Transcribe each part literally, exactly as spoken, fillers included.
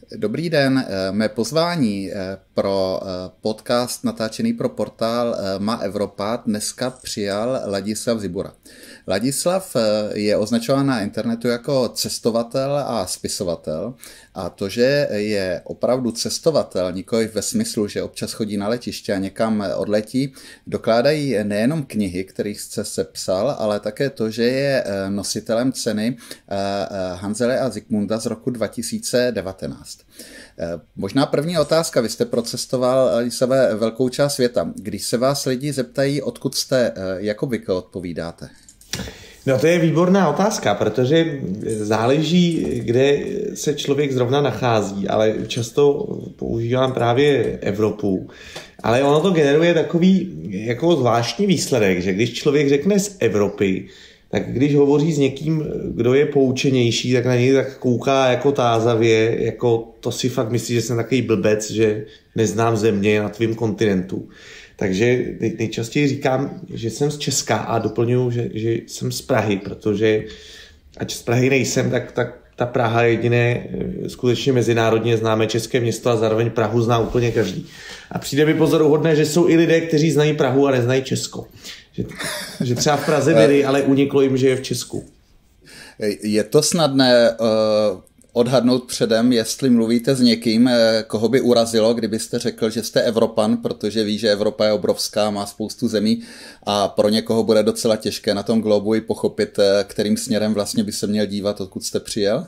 Dobrý den, mé pozvání pro podcast natáčený pro portál Má Evropa dneska přijal Ladislav Zibura. Ladislav je označován na internetu jako cestovatel a spisovatel a to, že je opravdu cestovatel, nikoliv ve smyslu, že občas chodí na letiště a někam odletí, dokládají nejenom knihy, kterých jste sepsal, ale také to, že je nositelem ceny Hanzele a Zikmunda z roku dva tisíce devatenáct. Možná první otázka, vy jste procestoval Ladislave velkou část světa. Když se vás lidi zeptají, odkud jste, jak obvykle odpovídáte? No to je výborná otázka, protože záleží, kde se člověk zrovna nachází, ale často používám právě Evropu. Ale ono to generuje takový jako zvláštní výsledek, že když člověk řekne z Evropy, tak když hovoří s někým, kdo je poučenější, tak na něj tak kouká jako tázavě, jako to si fakt myslí, že jsem takový blbec, že neznám země na tvým kontinentu. Takže nejčastěji říkám, že jsem z Česka a doplňuji, že, že jsem z Prahy, protože ať z Prahy nejsem, tak, tak ta Praha je jediné skutečně mezinárodně známé české město a zároveň Prahu zná úplně každý. A přijde mi pozoruhodné, že jsou i lidé, kteří znají Prahu a neznají Česko. Že, že třeba v Praze byli, ale uniklo jim, že je v Česku. Je to snadné uh, odhadnout předem, jestli mluvíte s někým, koho by urazilo, kdybyste řekl, že jste Evropan, protože ví, že Evropa je obrovská, má spoustu zemí a pro někoho bude docela těžké na tom globu i pochopit, kterým směrem vlastně by se měl dívat, odkud jste přijel?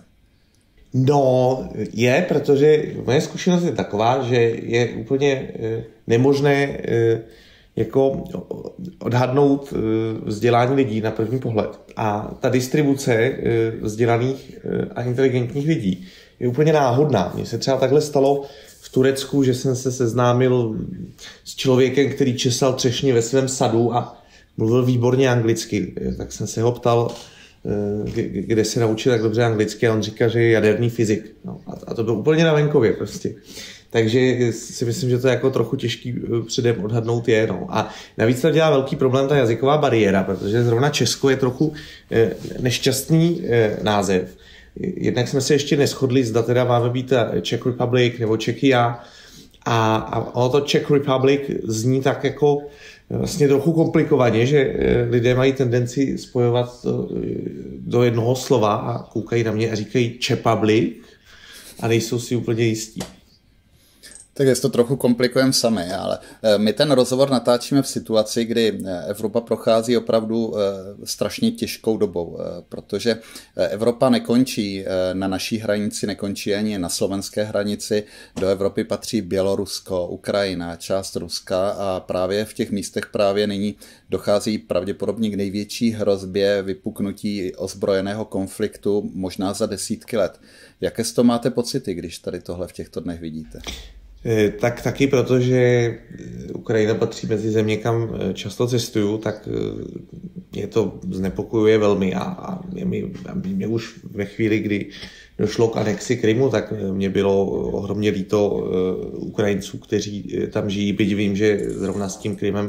No, je, protože moje zkušenost je taková, že je úplně nemožné jako odhadnout vzdělání lidí na první pohled. A ta distribuce vzdělaných a inteligentních lidí je úplně náhodná. Mně se třeba takhle stalo v Turecku, že jsem se seznámil s člověkem, který česal třešně ve svém sadu a mluvil výborně anglicky. Tak jsem se ho ptal, kde se naučil tak dobře anglicky a on říká, že je jaderný fyzik. No, a to bylo úplně na venkově prostě. Takže si myslím, že to je jako trochu těžký předem odhadnout je. No. A navíc to dělá velký problém ta jazyková bariéra, protože zrovna Česko je trochu nešťastný název. Jednak jsme se ještě neshodli, zda teda máme být Czech Republic nebo Czechia. A, a ono to Czech Republic zní tak jako vlastně trochu komplikovaně, že lidé mají tendenci spojovat to do jednoho slova a koukají na mě a říkají Čepablik a nejsou si úplně jistí. Tak je to trochu komplikujeme sami, ale my ten rozhovor natáčíme v situaci, kdy Evropa prochází opravdu strašně těžkou dobou, protože Evropa nekončí na naší hranici, nekončí ani na slovenské hranici. Do Evropy patří Bělorusko, Ukrajina, část Ruska a právě v těch místech právě nyní dochází pravděpodobně k největší hrozbě vypuknutí ozbrojeného konfliktu možná za desítky let. Jaké z toho máte pocity, když tady tohle v těchto dnech vidíte? Tak taky, protože Ukrajina patří mezi země, kam často cestuju, tak mě to znepokojuje velmi a, a mě, mě už ve chvíli, kdy došlo k anexi Krymu, tak mě bylo ohromně líto Ukrajinců, kteří tam žijí, byť vím, že zrovna s tím Krymem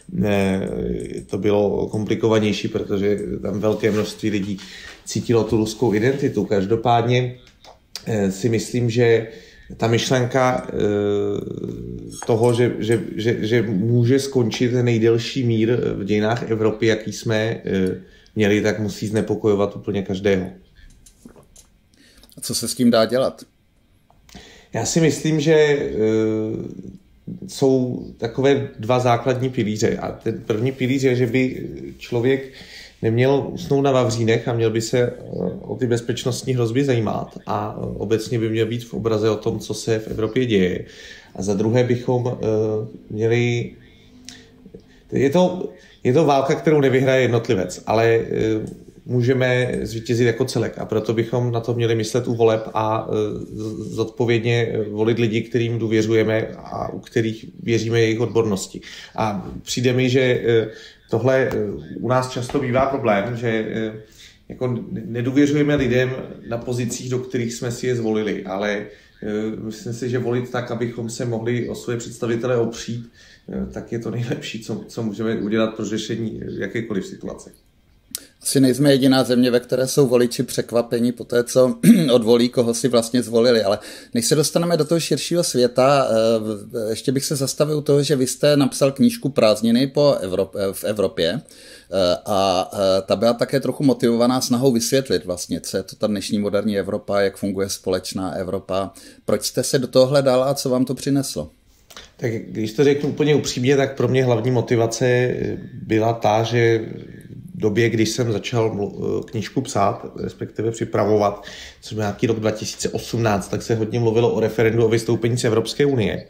to bylo komplikovanější, protože tam velké množství lidí cítilo tu ruskou identitu. Každopádně si myslím, že ta myšlenka toho, že, že, že, že může skončit nejdelší mír v dějinách Evropy, jaký jsme měli, tak musí znepokojovat úplně každého. A co se s tím dá dělat? Já si myslím, že jsou takové dva základní pilíře. A ten první pilíř je, že by člověk neměl usnout na vavřínech a měl by se o ty bezpečnostní hrozby zajímat a obecně by měl být v obraze o tom, co se v Evropě děje. A za druhé bychom měli... Je to, je to válka, kterou nevyhraje jednotlivec, ale můžeme zvítězit jako celek a proto bychom na to měli myslet u voleb a zodpovědně volit lidi, kterým důvěřujeme a u kterých věříme jejich odbornosti. A přijde mi, že tohle u nás často bývá problém, že jako nedůvěřujeme lidem na pozicích, do kterých jsme si je zvolili, ale myslím si, že volit tak, abychom se mohli o své představitele opřít, tak je to nejlepší, co, co můžeme udělat pro řešení jakékoliv situace. Asi nejsme jediná země, ve které jsou voliči překvapení po té, co odvolí, koho si vlastně zvolili. Ale než se dostaneme do toho širšího světa, ještě bych se zastavil u toho, že vy jste napsal knížku Prázdniny po Evropě, v Evropě a ta byla také trochu motivovaná snahou vysvětlit vlastně, co je to ta dnešní moderní Evropa, jak funguje společná Evropa. Proč jste se do toho hledal a co vám to přineslo? Tak když to řeknu úplně upřímně, tak pro mě hlavní motivace byla ta, že v době, když jsem začal knížku psát, respektive připravovat, což byl nějaký rok dva tisíce osmnáct, tak se hodně mluvilo o referendu o vystoupení z Evropské unie.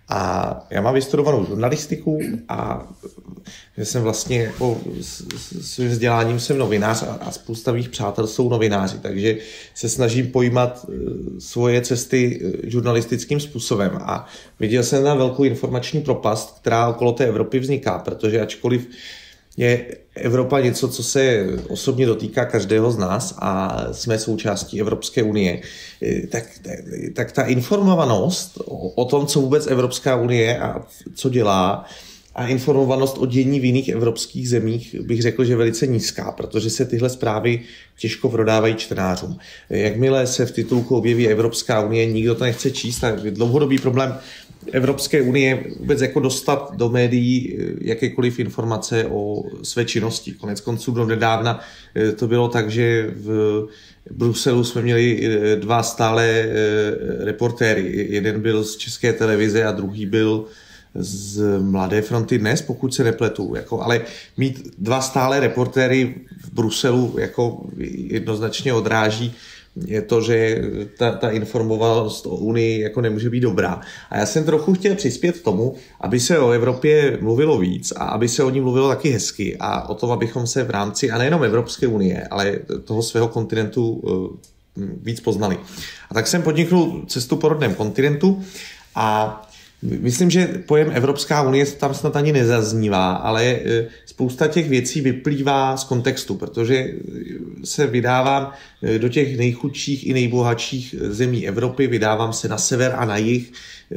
A já mám vystudovanou žurnalistiku a že jsem vlastně jako s, s svým vzděláním jsem novinář a, a spousta mých přátel jsou novináři, takže se snažím pojímat svoje cesty žurnalistickým způsobem a viděl jsem tam velkou informační propast, která okolo té Evropy vzniká, protože ačkoliv je Evropa něco, co se osobně dotýká každého z nás a jsme součástí Evropské unie, tak, tak, tak ta informovanost o, o tom, co vůbec Evropská unie a co dělá, a informovanost o dění v jiných evropských zemích bych řekl, že je velice nízká, protože se tyhle zprávy těžko prodávají čtenářům. Jakmile se v titulku objeví Evropská unie, nikdo to nechce číst a dlouhodobý problém Evropské unie vůbec jako dostat do médií jakékoliv informace o své činnosti. Konec konců do nedávna to bylo tak, že v Bruselu jsme měli dva stále reportéry. Jeden byl z České televize a druhý byl z Mladé fronty Dnes, pokud se nepletu. Jako, ale mít dva stále reportéry v Bruselu jako jednoznačně odráží je to, že ta, ta informovanost o Unii jako nemůže být dobrá. A já jsem trochu chtěl přispět k tomu, aby se o Evropě mluvilo víc a aby se o ní mluvilo taky hezky a o tom, abychom se v rámci, a nejenom Evropské unie, ale toho svého kontinentu víc poznali. A tak jsem podniknul cestu po rodném kontinentu a myslím, že pojem Evropská unie tam snad ani nezaznívá, ale spousta těch věcí vyplývá z kontextu, protože se vydávám do těch nejchudších i nejbohatších zemí Evropy, vydávám se na sever a na jih,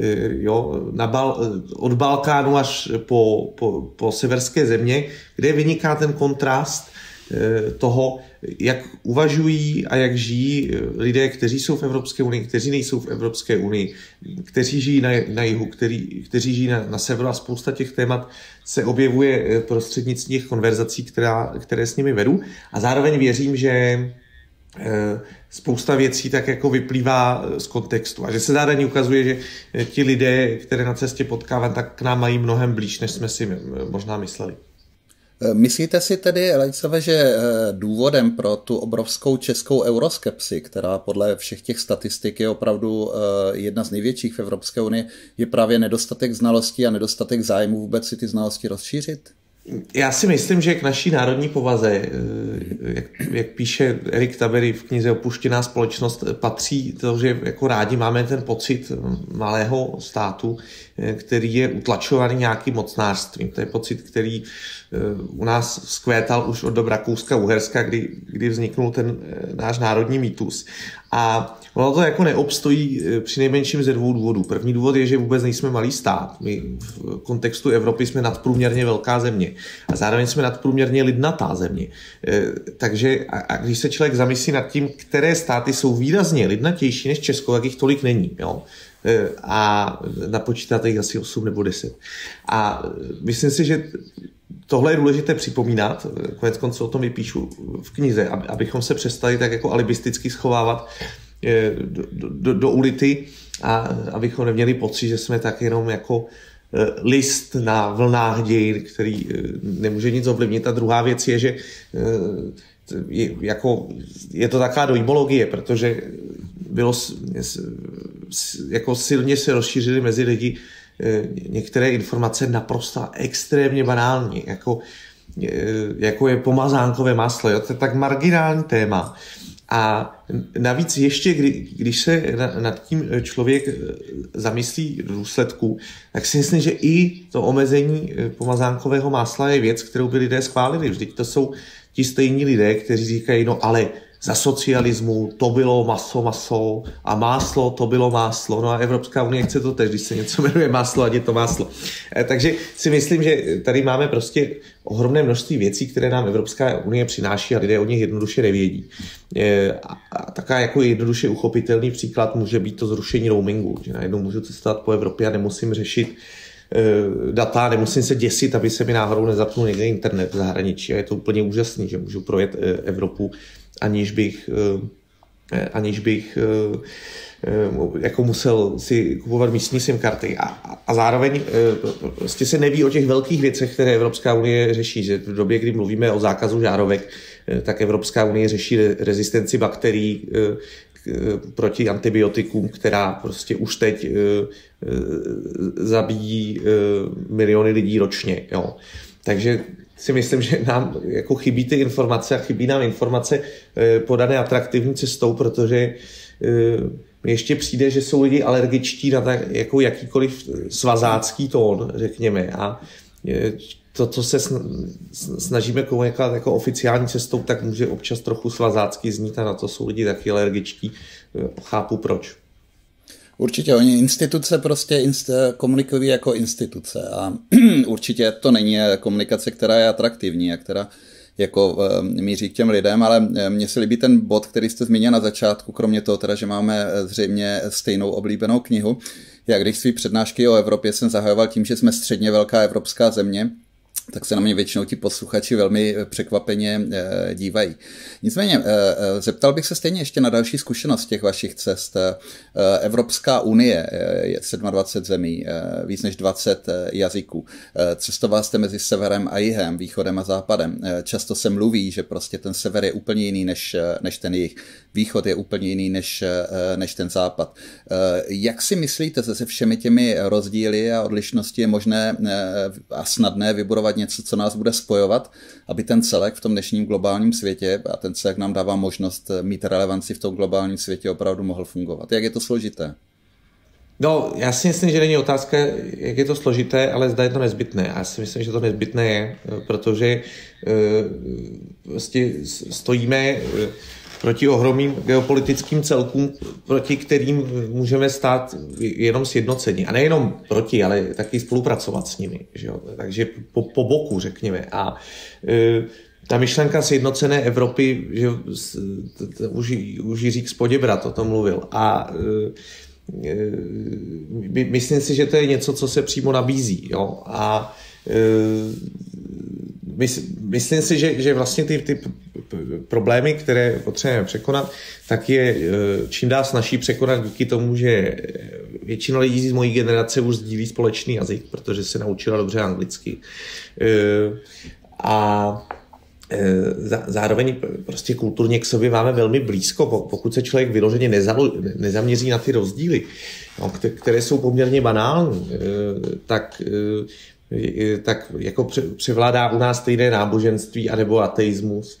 jo, na Bal- od Balkánu až po, po, po severské země, kde vyniká ten kontrast toho, jak uvažují a jak žijí lidé, kteří jsou v Evropské unii, kteří nejsou v Evropské unii, kteří žijí na, na jihu, který, kteří žijí na, na severu a spousta těch témat se objevuje prostřednictvím těch konverzací, která, které s nimi vedu a zároveň věřím, že spousta věcí tak jako vyplývá z kontextu a že se zároveň ukazuje, že ti lidé, které na cestě potkávám, tak k nám mají mnohem blíž, než jsme si možná mysleli. Myslíte si tedy, Ladislave, že důvodem pro tu obrovskou českou euroskepsi, která podle všech těch statistik je opravdu jedna z největších v Evropské unii, je právě nedostatek znalostí a nedostatek zájmu vůbec si ty znalosti rozšířit? Já si myslím, že k naší národní povaze, jak, jak píše Erik Tabery v knize Opuštěná společnost, patří to, že jako rádi máme ten pocit malého státu, který je utlačovaný nějakým mocnářstvím. To je pocit, který u nás vzkvétal už od dob Rakouska-Uherska, kdy, kdy vzniknul ten náš národní mýtus. A ono to jako neobstojí při nejmenším ze dvou důvodů. První důvod je, že vůbec nejsme malý stát. My v kontextu Evropy jsme nadprůměrně velká země a zároveň jsme nadprůměrně lidnatá země. Takže a, a když se člověk zamyslí nad tím, které státy jsou výrazně lidnatější než Česko, tak jich tolik není. Jo? A napočítáte jich asi osm nebo deset. A myslím si, že tohle je důležité připomínat, konec konců o tom i píšu v knize, abychom se přestali tak jako alibisticky schovávat do, do, do ulity a abychom neměli pocit, že jsme tak jenom jako list na vlnách dějin, který nemůže nic ovlivnit. A druhá věc je, že je, jako, je to taková dojmologie, protože bylo jako silně se rozšířily mezi lidi některé informace naprosto extrémně banální, jako, jako je pomazánkové máslo. Jo? To je tak marginální téma. A navíc ještě, kdy, když se nad tím člověk zamyslí do důsledku, tak si myslím, že i to omezení pomazánkového másla je věc, kterou by lidé schválili. Vždyť to jsou ti stejní lidé, kteří říkají, no ale za socialismu to bylo maso, maso a máslo to bylo máslo. No a Evropská unie chce to tež, když se něco jmenuje máslo, ať je to máslo. Takže si myslím, že tady máme prostě ohromné množství věcí, které nám Evropská unie přináší a lidé o nich jednoduše nevědí. A taková jako jednoduše uchopitelný příklad může být to zrušení roamingu, že najednou můžu cestovat po Evropě a nemusím řešit data, nemusím se děsit, aby se mi náhodou nezapnul někde internet v zahraničí. A je to úplně úžasný, že můžu projet Evropu, aniž bych, aniž bych jako musel si kupovat místní SIM karty. A, a zároveň prostě se neví o těch velkých věcech, které Evropská unie řeší. Že v době, kdy mluvíme o zákazu žárovek, tak Evropská unie řeší rezistenci bakterií proti antibiotikům, která prostě už teď zabíjí miliony lidí ročně. Jo. Takže si myslím, že nám jako chybí ty informace a chybí nám informace podané atraktivní cestou, protože ještě přijde, že jsou lidi alergičtí na tak, jako jakýkoliv svazácký tón, řekněme. A to, co se snažíme komunikovat jako oficiální cestou, tak může občas trochu svazácky znít a na to jsou lidi taky alergičtí. Chápu proč. Určitě, oni instituce prostě inst- komunikují jako instituce a určitě to není komunikace, která je atraktivní a která jako míří k těm lidem, ale mně se líbí ten bod, který jste zmínil na začátku, kromě toho teda, že máme zřejmě stejnou oblíbenou knihu. Já když svý přednášky o Evropě jsem zahajoval tím, že jsme středně velká evropská země, tak se na mě většinou ti posluchači velmi překvapeně dívají. Nicméně, zeptal bych se stejně ještě na další zkušenost těch vašich cest. Evropská unie je dvacet sedm zemí, víc než dvacet jazyků. Cestoval jste mezi severem a jihem, východem a západem. Často se mluví, že prostě ten sever je úplně jiný než, než ten jih. Východ je úplně jiný než, než ten západ. Jak si myslíte, se všemi těmi rozdíly a odlišnosti je možné a snadné vybudovat něco, co nás bude spojovat, aby ten celek v tom dnešním globálním světě, a ten celek nám dává možnost mít relevanci v tom globálním světě, opravdu mohl fungovat? Jak je to složité? No, já si myslím, že není otázka, jak je to složité, ale zda je to nezbytné. Já si myslím, že to nezbytné je, protože vlastně stojíme proti ohromným geopolitickým celkům, proti kterým můžeme stát jenom sjednocení. A nejenom proti, ale taky spolupracovat s nimi. Že jo? Takže po, po boku, řekněme. A e, ta myšlenka sjednocené Evropy, že už, už Jiřík z Poděbrat o tom mluvil. A e, e, myslím si, že to je něco, co se přímo nabízí. Jo? A e, myslím si, že, že vlastně ty, ty problémy, které potřebujeme překonat, tak je čím dál snaží překonat díky tomu, že většina lidí z mojí generace už sdílí společný jazyk, protože se naučila dobře anglicky. A zároveň prostě kulturně k sobě máme velmi blízko, pokud se člověk vyloženě nezaměří na ty rozdíly, které jsou poměrně banální, tak tak jako převládá u nás stejné náboženství anebo ateismus.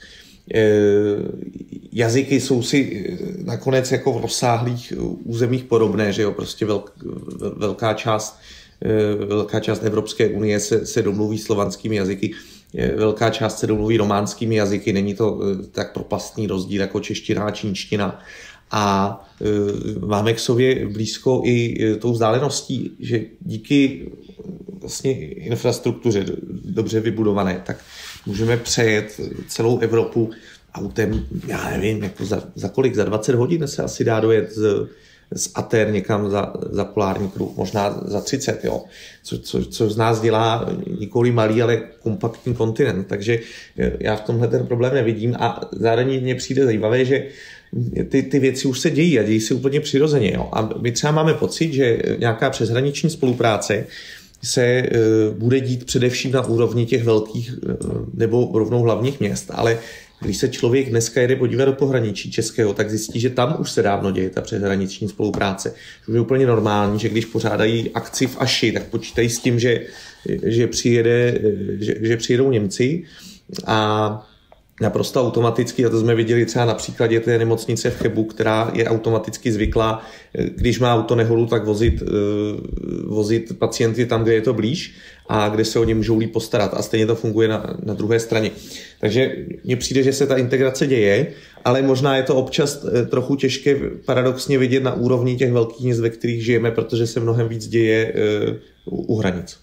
Jazyky jsou si nakonec jako v rozsáhlých územích podobné, že jo, prostě velk, velká část velká část Evropské unie se, se domluví slovanskými jazyky, velká část se domluví románskými jazyky, není to tak propastný rozdíl jako čeština a čínština. A e, máme k sobě blízko i e, tou vzdáleností, že díky vlastně infrastruktuře dobře vybudované, tak můžeme přejet celou Evropu autem, já nevím, jako za, za kolik, za dvacet hodin se asi dá dojet z, z Aten někam za, za polární kruh, možná za třicet, jo. Co, co, co z nás dělá nikoli malý, ale kompaktní kontinent. Takže já v tomhle ten problém nevidím a zároveň mně přijde zajímavé, že Ty, ty věci už se dějí a dějí se úplně přirozeně. Jo. A my třeba máme pocit, že nějaká přeshraniční spolupráce se e, bude dít především na úrovni těch velkých e, nebo rovnou hlavních měst, ale když se člověk dneska jede podívat do pohraničí českého, tak zjistí, že tam už se dávno děje ta přeshraniční spolupráce. Už je úplně normální, že když pořádají akci v Aši, tak počítají s tím, že, že, přijede, že, že přijedou Němci a naprosto automaticky, a to jsme viděli třeba na příkladě té nemocnice v Chebu, která je automaticky zvyklá, když má auto nehodu, tak vozit, vozit pacienty tam, kde je to blíž a kde se o ně můžou líp postarat. A stejně to funguje na, na druhé straně. Takže mně přijde, že se ta integrace děje, ale možná je to občas trochu těžké paradoxně vidět na úrovni těch velkých měst, ve kterých žijeme, protože se mnohem víc děje u hranic.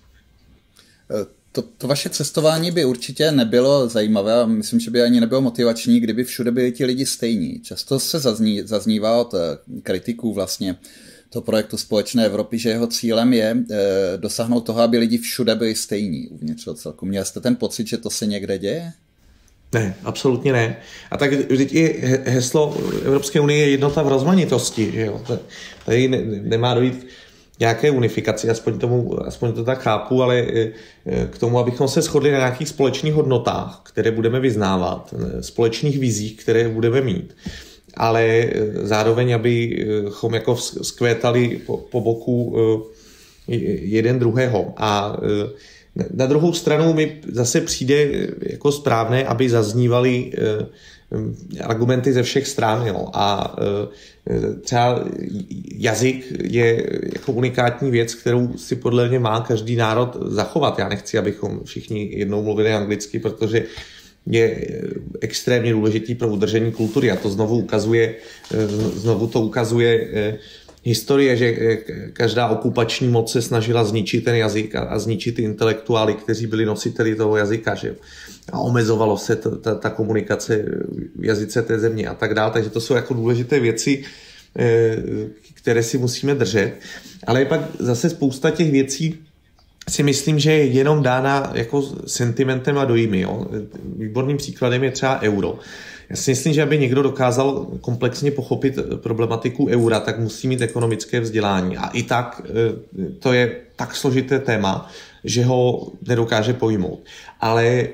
To, to vaše cestování by určitě nebylo zajímavé a myslím, že by ani nebylo motivační, kdyby všude byli ti lidi stejní. Často se zazní, zaznívá od kritiků vlastně toho projektu Společné Evropy, že jeho cílem je e, dosáhnout toho, aby lidi všude byli stejní uvnitř celku. Měl jste ten pocit, že to se někde děje? Ne, absolutně ne. A tak vždyť i heslo Evropské unie je jednota v rozmanitosti. Že jo? Tady ne, nemá dojít nějaké unifikaci, aspoň, tomu, aspoň to tak chápu, ale k tomu, abychom se shodli na nějakých společných hodnotách, které budeme vyznávat, společných vizích, které budeme mít, ale zároveň, abychom jako vzkvétali po, po boku jeden druhého. A na druhou stranu mi zase přijde jako správné, aby zaznívaly argumenty ze všech stran. Jo. A třeba jazyk je jako unikátní věc, kterou si podle mě má každý národ zachovat. Já nechci, abychom všichni jednou mluvili anglicky, protože je extrémně důležitý pro udržení kultury. A to znovu ukazuje, znovu to ukazuje historie, že každá okupační moc se snažila zničit ten jazyk a, a zničit ty intelektuály, kteří byli nositeli toho jazyka, že? A omezovalo se ta, ta, ta komunikace v jazyce té země a tak dále. Takže to jsou jako důležité věci, které si musíme držet. Ale je pak zase spousta těch věcí, si myslím, že je jenom dána jako sentimentem a dojmy. Jo? Výborným příkladem je třeba euro. Já si myslím, že aby někdo dokázal komplexně pochopit problematiku eura, tak musí mít ekonomické vzdělání. A i tak to je tak složité téma, že ho nedokáže pojmout. Ale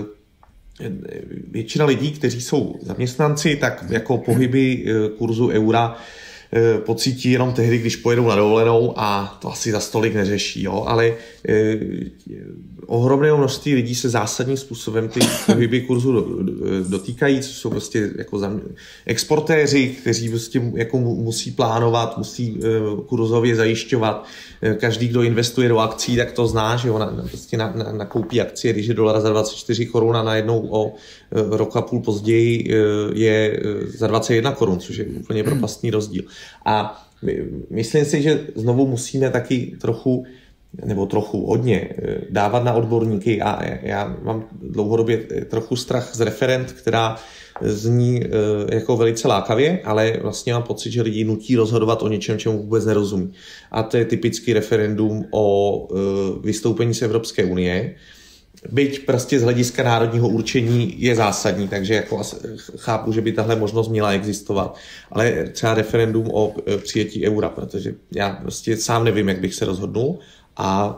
většina lidí, kteří jsou zaměstnanci, tak jako pohyby kurzu eura pocítí jenom tehdy, když pojedou na dovolenou a to asi za stolik neřeší. Jo? Ale eh, ohromného množství lidí se zásadním způsobem ty pohyby kurzu do, do, dotýkají, což jsou prostě jako zam... exportéři, kteří prostě jako musí plánovat, musí eh, kurzově zajišťovat. Eh, každý, kdo investuje do akcí, tak to zná, že jo? Na, prostě na, na, nakoupí akcie, když je dolar za dvacet čtyři korun a najednou o eh, rok a půl později eh, je za dvacet jedna korun, což je úplně propastný rozdíl. A myslím si, že znovu musíme taky trochu, nebo trochu hodně dávat na odborníky a já mám dlouhodobě trochu strach z referent, která zní jako velice lákavě, ale vlastně mám pocit, že lidi nutí rozhodovat o něčem, čemu vůbec nerozumí. A to je typický referendum o vystoupení z Evropské unie. Byť prostě z hlediska národního určení je zásadní, takže jako chápu, že by tahle možnost měla existovat. Ale třeba referendum o přijetí eura, protože já prostě sám nevím, jak bych se rozhodnul a,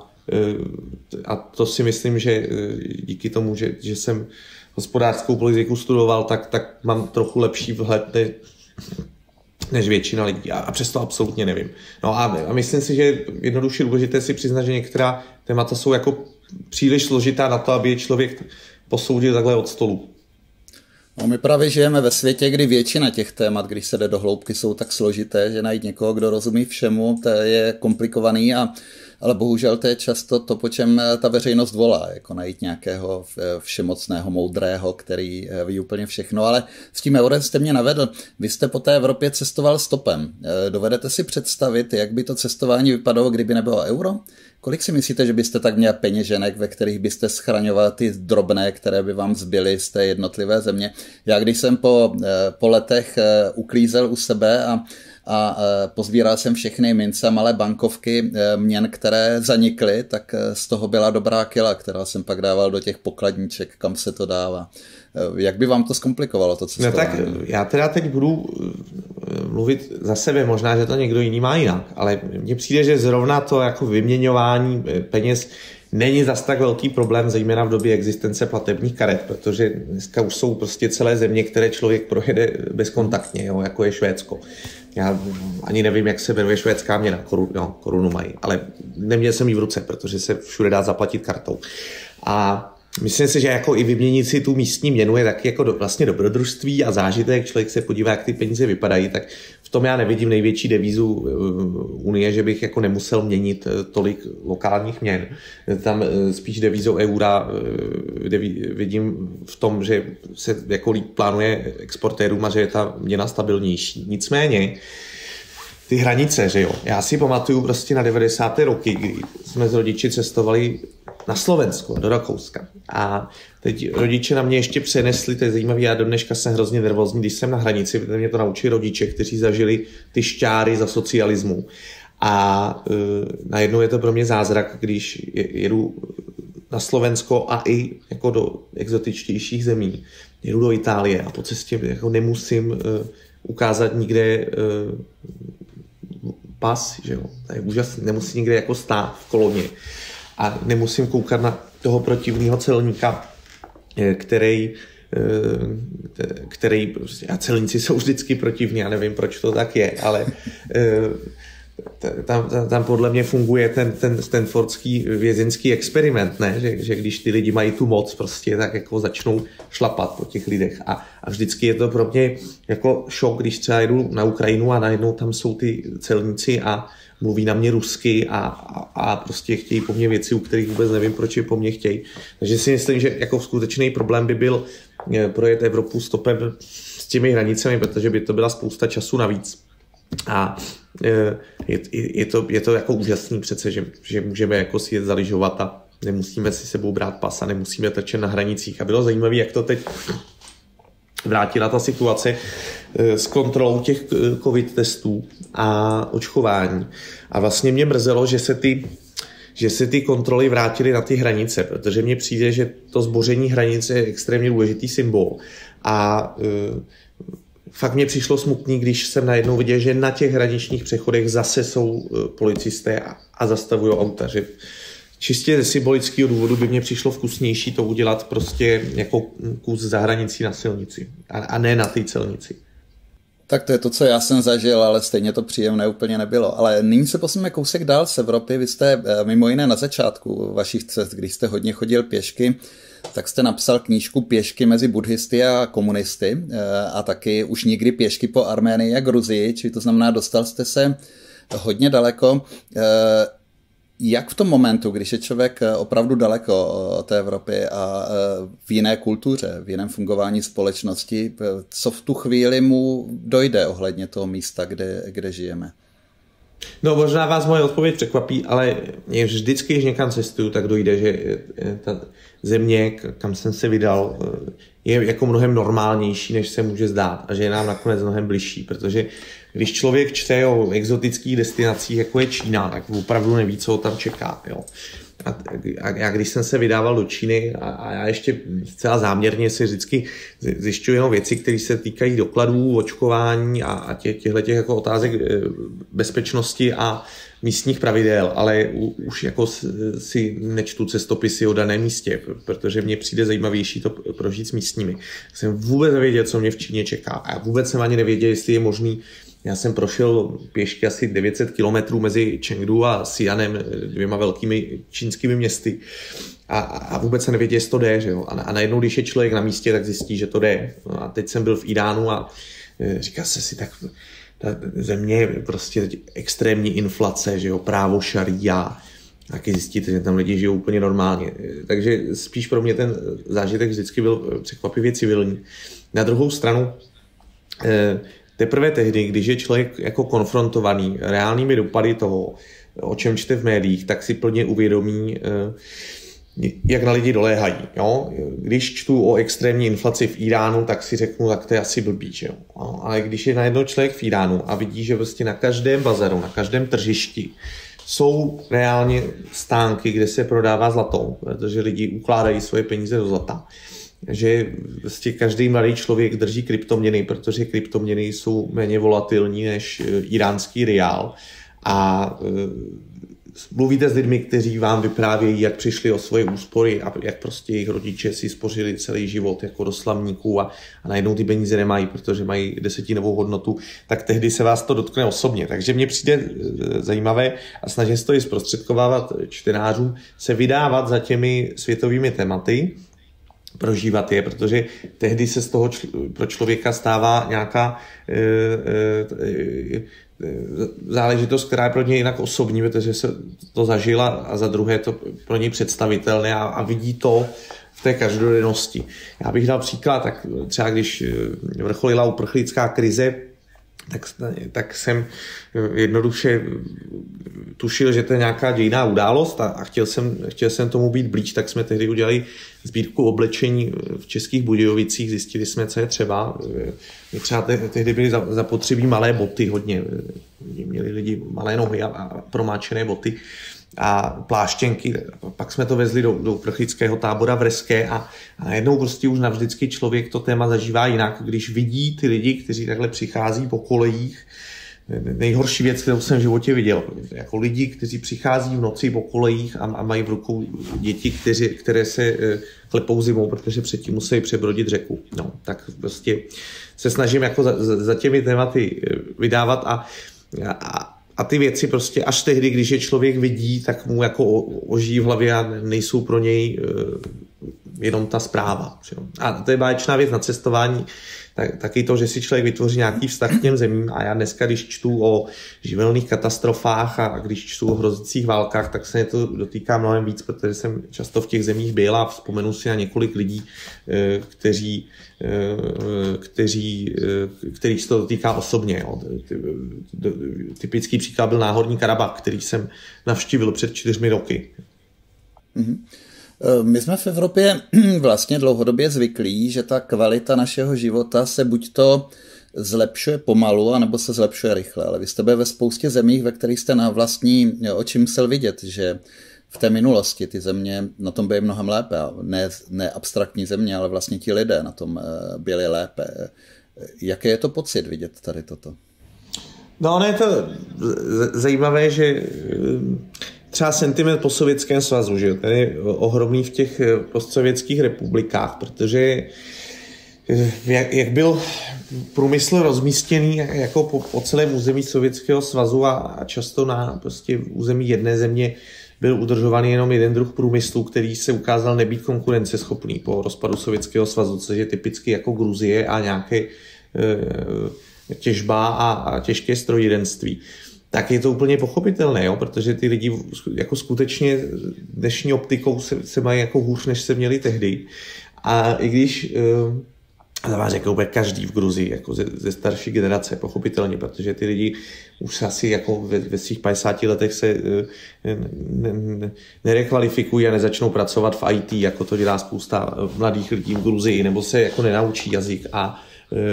a to si myslím, že díky tomu, že, že jsem hospodářskou politiku studoval, tak, tak mám trochu lepší vhled než, než většina lidí a přesto absolutně nevím. No a, a myslím si, že je jednoduše důležité si přiznat, že některá témata jsou jako příliš složitá na to, aby je člověk posoudil takhle od stolu. No, my právě žijeme ve světě, kdy většina těch témat, když se jde do hloubky, jsou tak složité, že najít někoho, kdo rozumí všemu, to je komplikovaný, a, ale bohužel to je často to, po čem ta veřejnost volá, jako najít nějakého všemocného, moudrého, který ví úplně všechno. Ale s tím eurem jste mě navedl. Vy jste po té Evropě cestoval stopem. Dovedete si představit, jak by to cestování vypadalo, kdyby nebylo euro? Kolik si myslíte, že byste tak měl peněženek, ve kterých byste schraňoval ty drobné, které by vám zbyly z té jednotlivé země? Já když jsem po, po letech uklízel u sebe a, a pozbíral jsem všechny mince, malé bankovky měn, které zanikly, tak z toho byla dobrá kila, která jsem pak dával do těch pokladníček, kam se to dává. Jak by vám to zkomplikovalo, to cestování? No tak já teda teď budu mluvit za sebe, možná, že to někdo jiný má jinak, ale mně přijde, že zrovna to jako vyměňování peněz není zas tak velký problém, zejména v době existence platebních karet, protože dneska už jsou prostě celé země, které člověk projede bezkontaktně, jo, jako je Švédsko. Já ani nevím, jak se jmenuje švédská měna, korunu, no, korunu mají, ale neměl jsem ji v ruce, protože se všude dá zaplatit kartou. A Myslím si, že jako i vyměnit si tu místní měnu je taky jako do, vlastně dobrodružství a zážitek. Člověk se podívá, jak ty peníze vypadají, tak v tom já nevidím největší devízu Unie, že bych jako nemusel měnit tolik lokálních měn. Tam spíš devízou eura deví, vidím v tom, že se jako líp plánuje exportérům a že je ta měna stabilnější. Nicméně ty hranice, že jo. Já si pamatuju prostě na devadesáté roky, kdy jsme s rodiči cestovali na Slovensko, do Rakouska. A teď rodiče na mě ještě přenesli, to je zajímavé, já do dneška jsem hrozně nervózní, když jsem na hranici, protože mě to naučili rodiče, kteří zažili ty šťáry za socialismu. A e, najednou je to pro mě zázrak, když jedu na Slovensko a i jako do exotičtějších zemí. Jedu do Itálie a po cestě jako nemusím e, ukázat nikde e, pas, že jo. To je úžasné, nemusím nikde jako stát v koloně. A nemusím koukat na toho protivného celníka, který, který prostě, a celníci jsou vždycky protivní, já nevím, proč to tak je, ale tam, tam, tam podle mě funguje ten, ten stanfordský vězeňský experiment, ne? Že, že když ty lidi mají tu moc, prostě tak jako začnou šlapat po těch lidech. A, a vždycky je to pro mě jako šok, když třeba jedu na Ukrajinu a najednou tam jsou ty celníci a mluví na mě rusky a, a, a prostě chtějí po mně věci, u kterých vůbec nevím, proč je po mně chtějí. Takže si myslím, že jako skutečný problém by byl projet Evropu stopem s těmi hranicemi, protože by to byla spousta času navíc. A je, je, je, to, je to jako úžasný přece, že, že můžeme jako si jet zaližovat a nemusíme si sebou brát pas a nemusíme trčet na hranicích. A bylo zajímavé, jak to teď vrátila ta situace s kontrolou těch covid testů a očkování. A vlastně mě mrzelo, že se ty, že se ty kontroly vrátily na ty hranice, protože mně přijde, že to zboření hranice je extrémně důležitý symbol. A e, fakt mě přišlo smutný, když jsem najednou viděl, že na těch hraničních přechodech zase jsou policisté a, a zastavují auta. Že čistě ze symbolického důvodu by mě přišlo vkusnější to udělat prostě jako kus za hranicí na silnici a, a ne na té celnici. Tak to je to, co já jsem zažil, ale stejně to příjemné úplně nebylo. Ale nyní se posuneme kousek dál z Evropy. Vy jste mimo jiné na začátku vašich cest, když jste hodně chodil pěšky, tak jste napsal knížku Pěšky mezi buddhisty a komunisty a taky už nikdy pěšky po Arménii a Gruzii, čili to znamená, dostal jste se hodně daleko. Jak v tom momentu, když je člověk opravdu daleko od té Evropy a v jiné kultuře, v jiném fungování společnosti, co v tu chvíli mu dojde ohledně toho místa, kde, kde žijeme? No možná vás moje odpověď překvapí, ale vždycky, když někam cestuju, tak dojde, že ta země, kam jsem se vydal, je jako mnohem normálnější, než se může zdát a že je nám nakonec mnohem bližší, protože když člověk čte o exotických destinacích, jako je Čína, tak opravdu neví, co ho tam čeká. Jo. A, a já když jsem se vydával do Číny a, a já ještě zcela záměrně si vždycky zjišťuji jenom věci, které se týkají dokladů, očkování a, a tě, těchto těch jako otázek bezpečnosti a místních pravidel, ale u, už jako si nečtu cestopisy o daném místě, protože mně přijde zajímavější to prožít s místními. Jsem vůbec nevěděl, co mě v Číně čeká a vůbec jsem ani nevěděl, jestli je možný. Já jsem prošel pěšky asi devět set kilometrů mezi Chengdu a Xi'anem, dvěma velkými čínskými městy. A, a vůbec se nevěděl, jestli to jde. Že jo? A, a najednou, když je člověk na místě, tak zjistí, že to jde. No a teď jsem byl v Iránu a říká se si, tak ta země je prostě extrémní inflace, že jo? Právo šaría. Taky zjistíte, že tam lidi žijou úplně normálně. Takže spíš pro mě ten zážitek vždycky byl překvapivě civilní. Na druhou stranu, eh, teprve tehdy, když je člověk jako konfrontovaný reálnými dopady toho, o čem čte v médiích, tak si plně uvědomí, jak na lidi doléhají. Jo? Když čtu o extrémní inflaci v Iránu, tak si řeknu, tak to je asi blbý. Že jo? Ale když je najednou člověk v Iránu a vidí, že prostě na každém bazaru, na každém tržišti jsou reálně stánky, kde se prodává zlato, protože lidi ukládají svoje peníze do zlata. Že vlastně každý mladý člověk drží kryptoměny, protože kryptoměny jsou méně volatilní než iránský riál a mluvíte s lidmi, kteří vám vyprávějí, jak přišli o svoje úspory a jak prostě jejich rodiče si spořili celý život jako do slamníků a, a najednou ty peníze nemají, protože mají desetinovou hodnotu, tak tehdy se vás to dotkne osobně. Takže mně přijde zajímavé a snažím se to i zprostředkovávat čtenářům, se vydávat za těmi světovými tématy, prožívat je, protože tehdy se z toho čl- pro člověka stává nějaká e, e, záležitost, která je pro něj jinak osobní, protože se to zažila a za druhé to pro něj představitelné a, a vidí to v té každodennosti. Já bych dal příklad, tak třeba když vrcholila uprchlická krize, tak, tak jsem jednoduše tušil, že to je nějaká dějinná událost a, a chtěl, jsem, chtěl jsem tomu být blíž, tak jsme tehdy udělali sbírku oblečení v Českých Budějovicích, zjistili jsme, co je třeba. My třeba te, tehdy byly zapotřebí malé boty hodně, měli lidi malé nohy a, a promáčené boty a pláštěnky, pak jsme to vezli do, do uprchlického tábora v Reské a, a najednou prostě už navždycky člověk to téma zažívá jinak, když vidí ty lidi, kteří takhle přichází po kolejích. Nejhorší věc, kterou jsem v životě viděl, jako lidi, kteří přichází v noci po kolejích a, a mají v rukou děti, kteří, které se klepou zimou, protože předtím musí přebrodit řeku. No, tak prostě se snažím jako za, za těmi tématy vydávat a, a A ty věci prostě až tehdy, když je člověk vidí, tak mu jako ožijí v hlavě a nejsou pro něj jenom ta zpráva. A to je báječná věc na cestování, tak, taky to, že si člověk vytvoří nějaký vztah k těm zemím a já dneska, když čtu o živelných katastrofách a když čtu o hrozících válkách, tak se mě to dotýká mnohem víc, protože jsem často v těch zemích byl a vzpomenu si na několik lidí, kteří, kteří, kterých se to dotýká osobně. Typický příklad byl Náhorní Karabach, který jsem navštívil před čtyřmi roky. Mm-hmm. My jsme v Evropě vlastně dlouhodobě zvyklí, že ta kvalita našeho života se buď to zlepšuje pomalu, anebo se zlepšuje rychle. Ale vy jste byl ve spoustě zemích, ve kterých jste na vlastní oči musel vidět, že v té minulosti ty země na tom byly mnohem lépe. Ne, ne abstraktní země, ale vlastně ti lidé na tom byli lépe. Jaký je to pocit vidět tady toto? No, ono je to zajímavé, že třeba sentiment po Sovětském svazu, že ten je ohromný v těch postsovětských republikách, protože jak, jak byl průmysl rozmístěný jako po, po celém území Sovětského svazu a, a často na prostě území jedné země byl udržovaný jenom jeden druh průmyslu, který se ukázal nebýt konkurenceschopný po rozpadu Sovětského svazu, což je typicky jako Gruzie a nějaké e, těžba a, a těžké strojírenství. Tak je to úplně pochopitelné, jo? Protože ty lidi jako skutečně dnešní optikou se, se mají jako hůř, než se měli tehdy. A i když, a to vás řekl úplně každý v Gruzii, jako ze, ze starší generace, pochopitelně, protože ty lidi už asi jako ve, ve svých padesáti letech se ne, ne, nerekvalifikují a nezačnou pracovat v í té, jako to dělá spousta mladých lidí v Gruzii, nebo se jako nenaučí jazyk a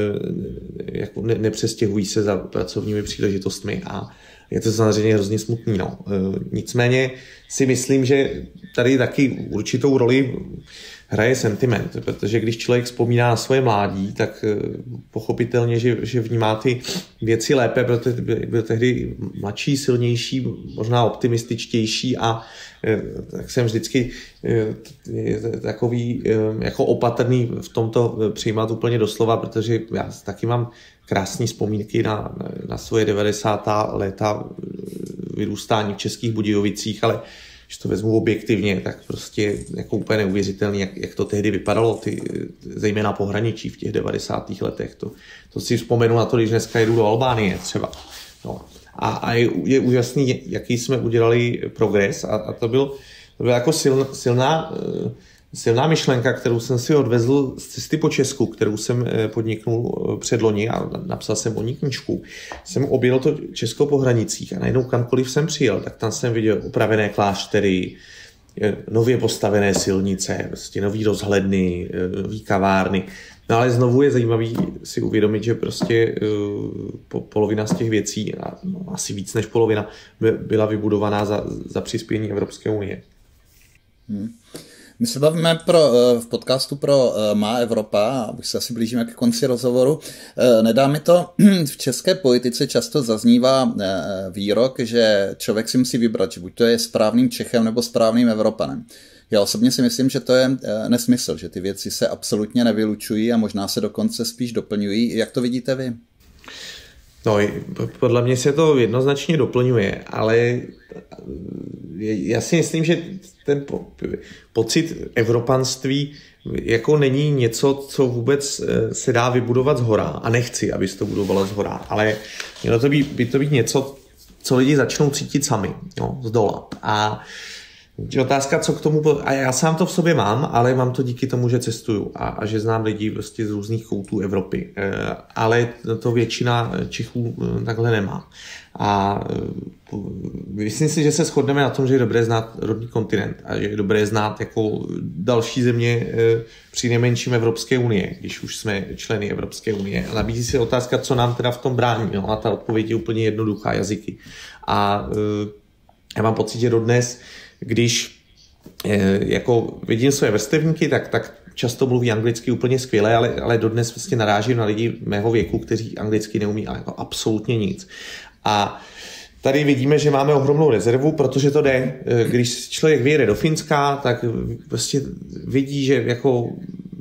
jako ne, nepřestěhují se za pracovními příležitostmi a je to samozřejmě hrozně smutný. No. Nicméně si myslím, že tady taky určitou roli hraje sentiment, protože když člověk vzpomíná na svoje mládí, tak pochopitelně, že, že vnímá ty věci lépe, protože byl tehdy mladší, silnější, možná optimističtější a tak jsem vždycky takový jako opatrný v tomto přijímat úplně doslova, protože já taky mám krásné vzpomínky na, na svoje devadesátá léta vyrůstání v Českých Budějovicích, ale když to vezmu objektivně, tak prostě jako úplně neuvěřitelný, jak, jak to tehdy vypadalo, ty, zejména pohraničí v těch devadesátých letech. To, to si vzpomenu na to, když dneska jedu do Albánie třeba. No. A, a je, je úžasný, jaký jsme udělali progres a, a to, byl, to byla jako siln, silná, silná myšlenka, kterou jsem si odvezl z cesty po Česku, kterou jsem podniknul předloni a napsal jsem o ní knížku. Jsem objel to Česko po hranicích a najednou kamkoliv jsem přijel, tak tam jsem viděl upravené kláštery, nově postavené silnice, prostě nový rozhledny, nový kavárny. No ale znovu je zajímavý si uvědomit, že prostě uh, polovina z těch věcí, a no, asi víc než polovina, by, byla vybudovaná za, za přispění Evropské unie. Hmm. My se bavíme pro, v podcastu pro Má Evropa, a už se asi blížíme ke konci rozhovoru. Nedá mi to, v české politice často zaznívá výrok, že člověk si musí vybrat, že buď to je správným Čechem nebo správným Evropanem. Já osobně si myslím, že to je nesmysl, že ty věci se absolutně nevylučují a možná se dokonce spíš doplňují. Jak to vidíte vy? No, podle mě se to jednoznačně doplňuje, ale já si myslím, že ten pocit evropanství jako není něco, co vůbec se dá vybudovat zhora, a nechci, aby se to budovalo zhora, ale mělo to být, by to být něco, co lidi začnou cítit sami, no, z dola. A otázka, co k tomu, a já sám to v sobě mám, ale mám to díky tomu, že cestuju a, a že znám lidi prostě z různých koutů Evropy, e, ale to většina Čechů takhle nemá. A e, myslím si, že se shodneme na tom, že je dobré znát rodný kontinent a že je dobré znát jako další země e, při nejmenším Evropské unie, když už jsme členy Evropské unie. A nabízí se otázka, co nám teda v tom brání. No, a ta odpověď je úplně jednoduchá, jazyky. A e, já mám pocit, že dodnes, když e, jako vidím své vrstevníky, tak, tak často mluví anglicky úplně skvěle, ale, ale dodnes vlastně narážím na lidi mého věku, kteří anglicky neumí jako absolutně nic. A tady vidíme, že máme ohromnou rezervu, protože to jde. Když člověk vyjede do Finska, tak vlastně vidí, že jako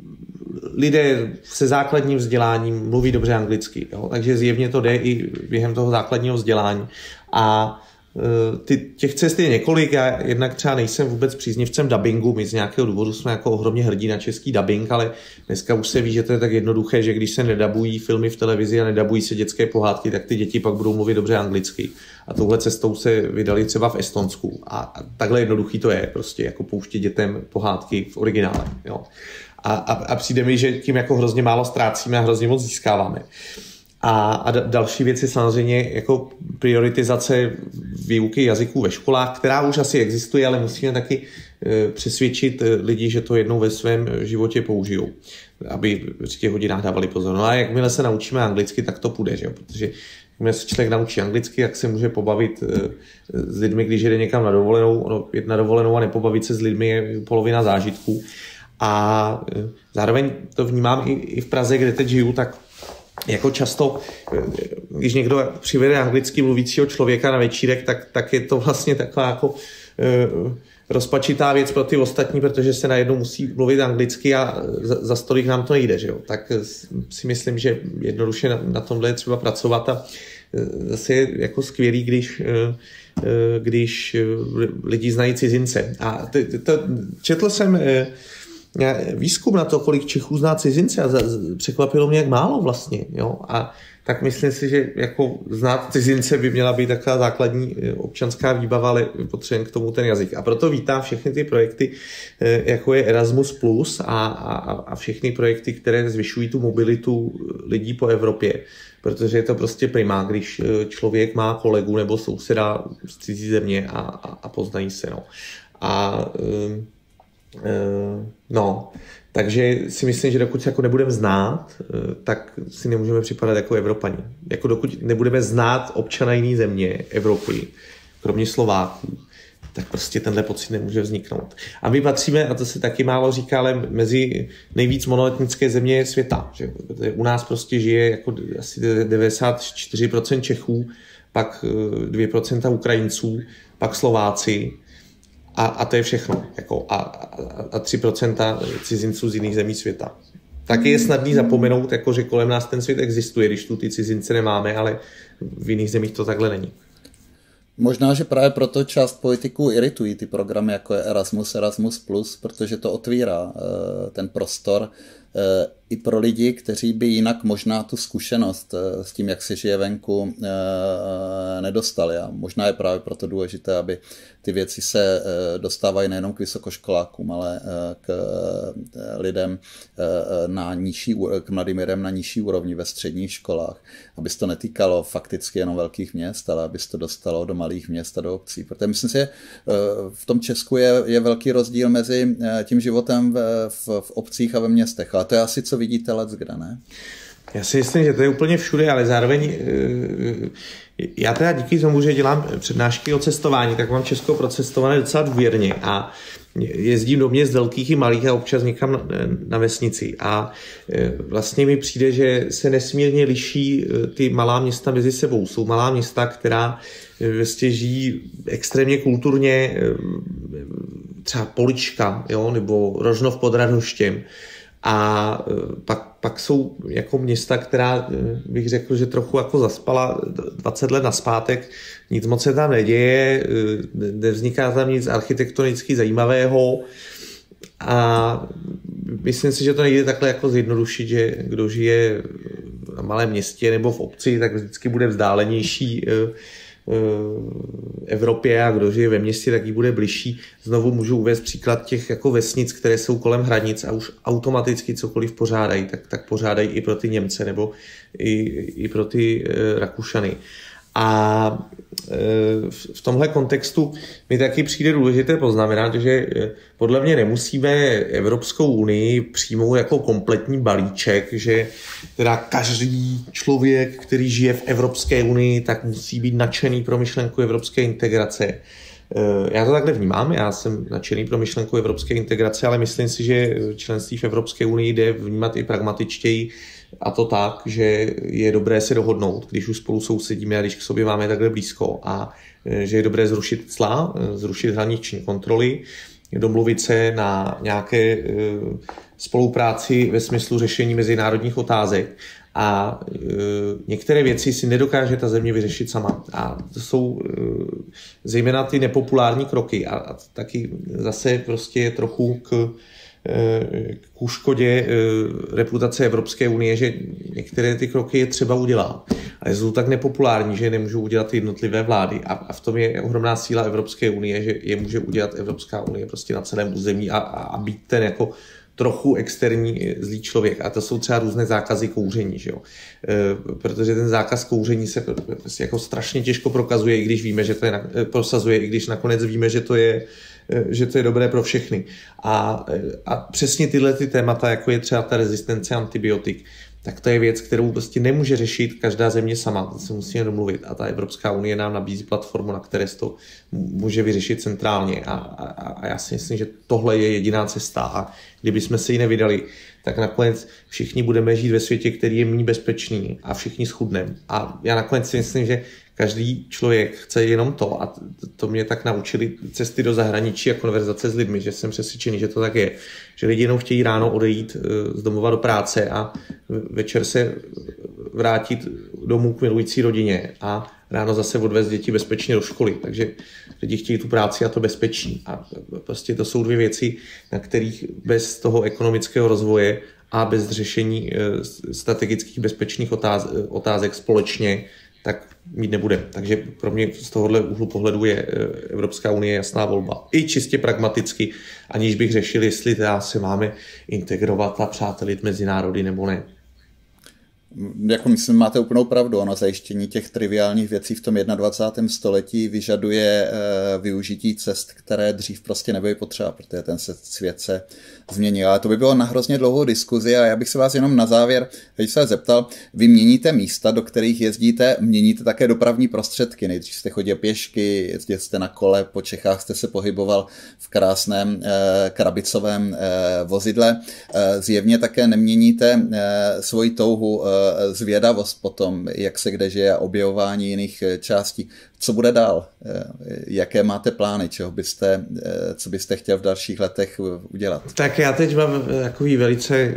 lidé se základním vzděláním mluví dobře anglicky. Jo? Takže zjevně to jde i během toho základního vzdělání. A Ty, těch cest je několik, já jednak třeba nejsem vůbec příznivcem dabingu, my z nějakého důvodu jsme jako ohromně hrdí na český dabing, ale dneska už se ví, že to je tak jednoduché, že když se nedabují filmy v televizi a nedabují se dětské pohádky, tak ty děti pak budou mluvit dobře anglicky. A touhle cestou se vydali třeba v Estonsku. A, a takhle jednoduchý to je, prostě jako pouštět dětem pohádky v originále. Jo. A, a, a přijde mi, že tím jako hrozně málo ztrácíme a hrozně moc získáváme. A, a další věc je samozřejmě jako prioritizace výuky jazyků ve školách, která už asi existuje, ale musíme taky e, přesvědčit lidi, že to jednou ve svém životě použijou, aby při těch hodinách dávali pozor. No a jakmile se naučíme anglicky, tak to půjde, že jo? Protože jakmile se člověk naučí anglicky, jak se může pobavit e, s lidmi, když jede někam na dovolenou, ono jet na dovolenou a nepobavit se s lidmi je polovina zážitků. A e, zároveň to vnímám i, i v Praze, kde teď žiju, tak jako často, když někdo přivede anglicky mluvícího člověka na večírek, tak, tak je to vlastně taková jako e, rozpačitá věc pro ty ostatní, protože se najednou musí mluvit anglicky a za, za stolik nám to nejde, že jo? Tak si myslím, že jednoduše na, na tomhle je třeba pracovat a zase je jako skvělý, když, e, když lidi znají cizince. A to, to, četl jsem e, výzkum na to, kolik Čechů zná cizince a překvapilo mě, jak málo vlastně. Jo? A tak myslím si, že jako znát cizince by měla být taková základní občanská výbava, ale potřebujeme k tomu ten jazyk. A proto vítám všechny ty projekty, jako je Erasmus plus a, a, a všechny projekty, které zvyšují tu mobilitu lidí po Evropě. Protože je to prostě primá, když člověk má kolegu nebo souseda z cizí země a, a, a poznají se. No. A no, takže si myslím, že dokud se jako nebudeme znát, tak si nemůžeme připadat jako Evropani. Jako dokud nebudeme znát občana jiné země, Evropy, kromě Slováků, tak prostě tenhle pocit nemůže vzniknout. A my patříme, a to se taky málo říká, ale mezi nejvíc monoetnické země světa. Že? U nás prostě žije jako asi devadesát čtyři procent Čechů, pak dvě procenta Ukrajinců, pak Slováci, A, a to je všechno. Jako, a, a, a tři procenta cizinců z jiných zemí světa. Taky je snadný zapomenout, jako, že kolem nás ten svět existuje, když tu ty cizince nemáme, ale v jiných zemích to takhle není. Možná, že právě proto část politiků iritují ty programy, jako je Erasmus, Erasmus plus, protože to otvírá uh, ten prostor uh, i pro lidi, kteří by jinak možná tu zkušenost uh, s tím, jak se žije venku, uh, nedostali. A možná je právě proto důležité, aby ty věci se uh, dostávají nejenom k vysokoškolákům, ale uh, k uh, lidem uh, na nižší, k mladým lidem na nižší úrovni ve středních školách. Aby se to netýkalo fakticky jenom velkých měst, ale aby se to dostalo do malých měst a do obcí. Protože myslím si, že v tom Česku je, je velký rozdíl mezi tím životem v, v, v obcích a ve městech. Ale to je asi, co vidíte leckde, ne? Já si myslím, že to je úplně všude, ale zároveň já teda díky tomu, že dělám přednášky o cestování, tak mám Česko procestované docela důvěrně a jezdím do měst velkých i malých a občas někam na, na vesnici a vlastně mi přijde, že se nesmírně liší ty malá města mezi sebou. Jsou malá města, která vlastně žijí extrémně kulturně, třeba Polička, jo, nebo Rožnov pod Radhoštěm. A pak, pak jsou jako města, která bych řekl, že trochu jako zaspala dvacet let nazpátek, nic moc se tam neděje, nevzniká tam nic architektonicky zajímavého a myslím si, že to nejde takhle jako zjednodušit, že kdo žije na malém městě nebo v obci, tak vždycky bude vzdálenější Evropě a kdo žije ve městě, tak jí bude bližší. Znovu můžu uvést příklad těch jako vesnic, které jsou kolem hranic a už automaticky cokoliv pořádají, tak, tak pořádají i pro ty Němce nebo i, i pro ty e, Rakušany. A e, v tomhle kontextu mi taky přijde důležité poznamenat, že podle mě nemusíme Evropskou unii přijmout jako kompletní balíček, že teda každý člověk, který žije v Evropské unii, tak musí být nadšený pro myšlenku evropské integrace. Já to takhle vnímám, já jsem nadšený pro myšlenku evropské integrace, ale myslím si, že členství v Evropské unii jde vnímat i pragmatičtěji, a to tak, že je dobré se dohodnout, když už spolu sousedíme a když k sobě máme takhle blízko a že je dobré zrušit cla, zrušit hraniční kontroly, domluvit se na nějaké spolupráci ve smyslu řešení mezinárodních otázek a některé věci si nedokáže ta země vyřešit sama. A to jsou zejména ty nepopulární kroky a, a taky zase prostě trochu k k úškodě reputace Evropské unie, že některé ty kroky je třeba udělat. Ale jsou tak nepopulární, že je nemůžou udělat jednotlivé vlády. A v tom je ohromná síla Evropské unie, že je může udělat Evropská unie prostě na celém území a, a být ten jako trochu externí zlý člověk. A to jsou třeba různé zákazy kouření, že jo? E, protože ten zákaz kouření se prostě jako strašně těžko prokazuje, i když víme, že to je, prosazuje, i když nakonec víme, že to je že to je dobré pro všechny. A, a přesně tyhle ty témata, jako je třeba ta rezistence antibiotik, tak to je věc, kterou prostě nemůže řešit každá země sama. To se musíme domluvit. A ta Evropská unie nám nabízí platformu, na které se to může vyřešit centrálně. A, a, a já si myslím, že tohle je jediná cesta. A kdybychom se ji nevydali, tak nakonec všichni budeme žít ve světě, který je méně bezpečný a všichni schudneme. A já nakonec si myslím, že každý člověk chce jenom to a to mě tak naučili cesty do zahraničí a konverzace s lidmi, že jsem přesvědčený, že to tak je. Že lidi jenom chtějí ráno odejít z domova do práce a večer se vrátit domů k milující rodině a ráno zase odvést děti bezpečně do školy. Takže lidi chtějí tu práci a to bezpečí. A prostě to jsou dvě věci, na kterých bez toho ekonomického rozvoje a bez řešení strategických bezpečných otázek společně tak mít nebude. Takže pro mě z tohohle úhlu pohledu je Evropská unie jasná volba. I čistě pragmaticky, aniž bych řešil, jestli teda se máme integrovat a přátelit mezi národy nebo ne. Jako myslím, máte úplnou pravdu. Ono zajištění těch triviálních věcí v tom dvacátém prvním století vyžaduje e, využití cest, které dřív prostě nebyly potřeba, protože ten se, svět se změnil. Ale to by bylo na hrozně dlouhou diskuzi a já bych se vás jenom na závěr když se zeptal, vy měníte místa, do kterých jezdíte, měníte také dopravní prostředky. Nejdřív jste chodil pěšky, jezdil jste na kole, po Čechách jste se pohyboval v krásném e, krabicovém e, vozidle. E, zjevně také neměníte e, svoji touhu e, zvědavost potom, jak se kde žije, objevování jiných částí. Co bude dál? Jaké máte plány? Čeho byste, co byste chtěl v dalších letech udělat? Tak já teď mám takový velice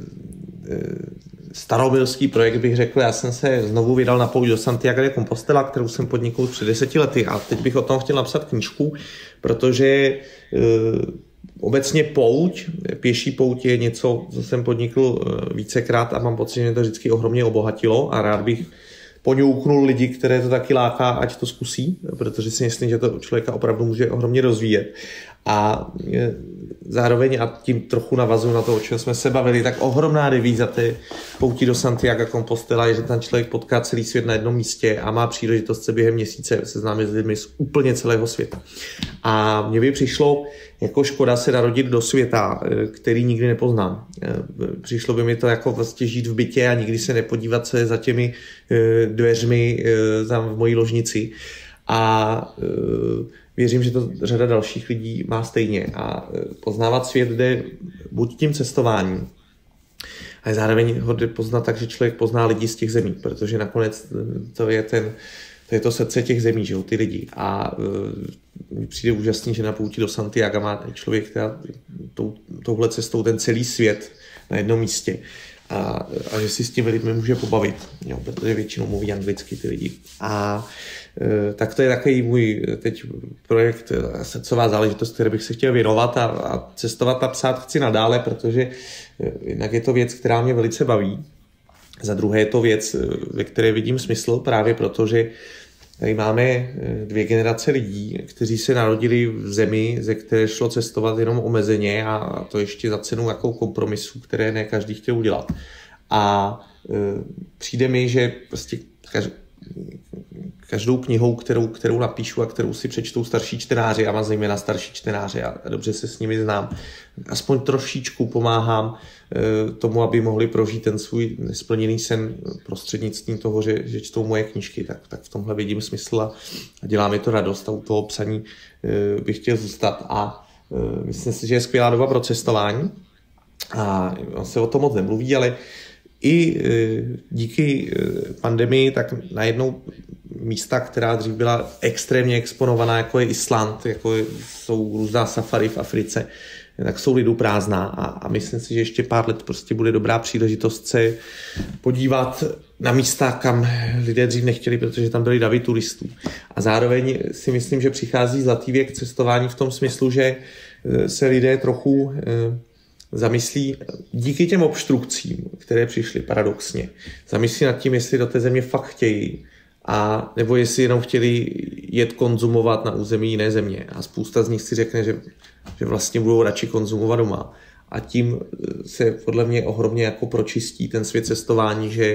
starobylský projekt, bych řekl. Já jsem se znovu vydal na pouť do Santiago de Compostela, kterou jsem podnikl před deseti lety a teď bych o tom chtěl napsat knížku, protože obecně pouť, pěší pouť je něco, co jsem podnikl vícekrát a mám pocit, že mě to vždycky ohromně obohatilo a rád bych poňouknul lidi, které to taky láká, ať to zkusí, protože si myslím, že to člověka opravdu může ohromně rozvíjet. A zároveň, a tím trochu navazuju na to, o čem jsme se bavili, tak ohromná devíza té pouti do Santiago Compostela je, že ten člověk potká celý svět na jednom místě a má příležitost se během měsíce seznámit s lidmi z úplně celého světa. A mně by přišlo jako škoda se narodit do světa, který nikdy nepoznám. Přišlo by mi to jako vlastně žít v bytě a nikdy se nepodívat, co je za těmi dveřmi tam v mojí ložnici. A věřím, že to řada dalších lidí má stejně. A poznávat svět jde buď tím cestováním, a zároveň ho jde poznat tak, že člověk pozná lidi z těch zemí, protože nakonec to je, ten, to, je to srdce těch zemí, že jo, ty lidi. A mi přijde úžasný, že na pouti do Santiaga má člověk teda tou, touhle cestou ten celý svět na jednom místě. A, a že si s těmi lidmi může pobavit, jo, protože většinou mluví anglicky ty lidi. A e, tak to je takový můj teď projekt, srdcová záležitost, které bych se chtěl věnovat a, a cestovat a psát chci nadále, protože jednak je to věc, která mě velice baví. Za druhé je to věc, ve které vidím smysl, právě protože tady máme dvě generace lidí, kteří se narodili v zemi, ze které šlo cestovat jenom omezeně a to ještě za cenu jako kompromisu, které ne každý chtěl udělat. A e, přijde mi, že prostě každou knihou, kterou, kterou napíšu a kterou si přečtou starší čtenáři, a mám zejména starší čtenáři a dobře se s nimi znám, aspoň trošičku pomáhám e, tomu, aby mohli prožít ten svůj nesplněný sen prostřednictvím toho, že, že čtou moje knížky. Tak, tak v tomhle vidím smysl a, a dělá mi to radost a u toho psaní e, bych chtěl zůstat. A e, myslím si, že je skvělá doba pro cestování a on se o tom moc nemluví, ale i díky pandemii, tak najednou místa, která dřív byla extrémně exponovaná, jako je Island, jako jsou různá safari v Africe, tak jsou lidu prázdná a, a myslím si, že ještě pár let prostě bude dobrá příležitost se podívat na místa, kam lidé dřív nechtěli, protože tam byly davy turistů. A zároveň si myslím, že přichází zlatý věk cestování v tom smyslu, že se lidé trochu zamyslí díky těm obstrukcím, které přišly paradoxně, zamyslí nad tím, jestli do té země fakt chtějí, a nebo jestli jenom chtěli jet konzumovat na území jiné země. A spousta z nich si řekne, že, že vlastně budou radši konzumovat doma. A tím se podle mě ohromně jako pročistí ten svět cestování, že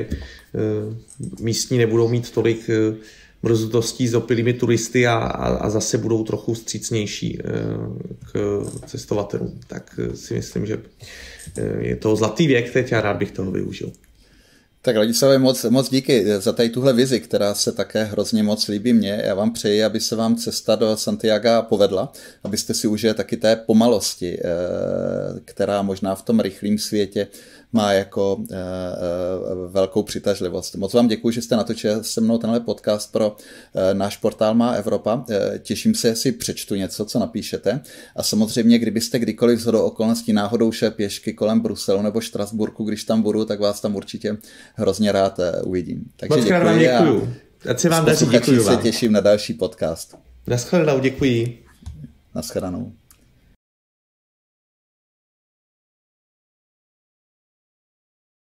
místní nebudou mít tolik mrzutostí s opilými turisty a, a, a zase budou trochu vstřícnější k cestovatelům. Tak si myslím, že je to zlatý věk teď a rád bych toho využil. Tak Ladislave, moc, moc díky za tady tuhle vizi, která se také hrozně moc líbí mně. Já vám přeji, aby se vám cesta do Santiaga povedla, abyste si užili taky té pomalosti, která možná v tom rychlém světě má jako velkou přitažlivost. Moc vám děkuji, že jste natočili se mnou tenhle podcast pro náš portál Má Evropa. Těším se, jestli přečtu něco, co napíšete. A samozřejmě, kdybyste kdykoliv shodou okolností náhodou šel pěšky kolem Bruselu nebo Štrasburku, když tam budu, tak vás tam určitě hrozně rád uvidím. Takže moc děkuji vám děkuju. Ať se vám daří, děkuji vám. Se těším na další podcast. Naschledanou, děkuji. Naschledanou.